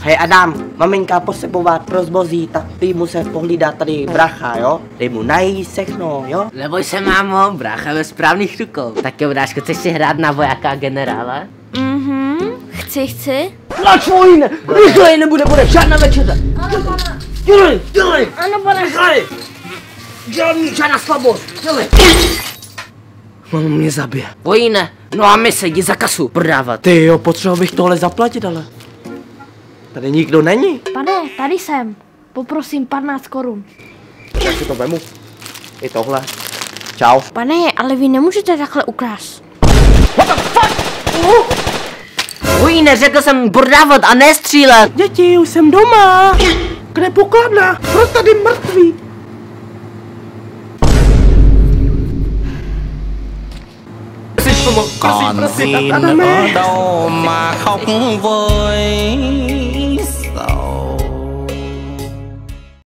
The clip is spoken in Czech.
Hej Adam, maminka potřebovat pro zboží, tak ty musíš pohlídat tady bracha, jo? Dej mu najít všechno, jo? Neboj se, mámo, brácha ve správných rukou. Tak jo, bráško, chceš si hrát na vojáka generála? Chci. Tlač vojne! Rychlej, nebude žádná večera! Ano, pane. Dělej! Ano, pane. Rychlej! Žádná slabost, dělej! On mě zabije. Vojine, no a my se jdi za kasu prodávat. Ty jo, potřeboval bych tohle zaplatit, ale... Tady nikdo není. Pane, tady jsem. Poprosím 15 korun. Já si to vemu. I tohle. Čau. Pane, ale vy nemůžete takhle ukrást. What the fuck? Vojine, řekl jsem prodávat a ne střílet. Děti, už jsem doma. Kde pokladna? Proč tady mrtví? Còn gì nữa đâu mà khóc vơi.